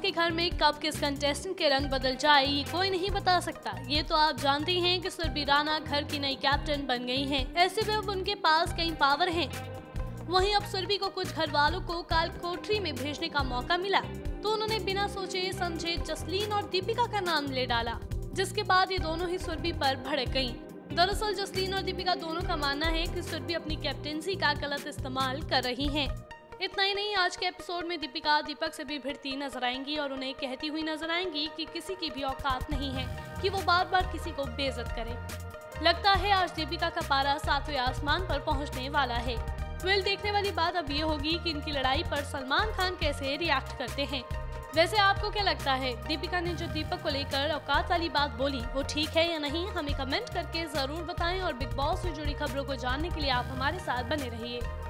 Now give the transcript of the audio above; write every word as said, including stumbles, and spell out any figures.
के घर में कब किस कंटेस्टेंट के रंग बदल जाए ये कोई नहीं बता सकता। ये तो आप जानते हैं कि सुरभि राणा घर की नई कैप्टन बन गई हैं। ऐसे में अब उनके पास कई पावर हैं। वहीं अब सुरभि को कुछ घर वालों को काल कोठरी में भेजने का मौका मिला तो उन्होंने बिना सोचे समझे जसलीन और दीपिका का नाम ले डाला, जिसके बाद ये दोनों ही सुरभि पर भड़क गईं। दरअसल जसलीन और दीपिका दोनों का मानना है कि सुरभि अपनी कैप्टेंसी का गलत इस्तेमाल कर रही हैं। इतना ही नहीं, आज के एपिसोड में दीपिका दीपक से भी भिड़ती नजर आएंगी और उन्हें कहती हुई नजर आएंगी कि किसी की भी औकात नहीं है कि वो बार बार किसी को बेइज्जत करे। लगता है आज दीपिका का पारा सातवें आसमान पर पहुंचने वाला है। वेल, देखने वाली बात अब ये होगी कि इनकी लड़ाई पर सलमान खान कैसे रिएक्ट करते हैं। वैसे आपको क्या लगता है, दीपिका ने जो दीपक को लेकर औकात वाली बात बोली वो ठीक है या नहीं? हमें कमेंट करके जरूर बताएं और बिग बॉस से जुड़ी खबरों को जानने के लिए आप हमारे साथ बने रहिए।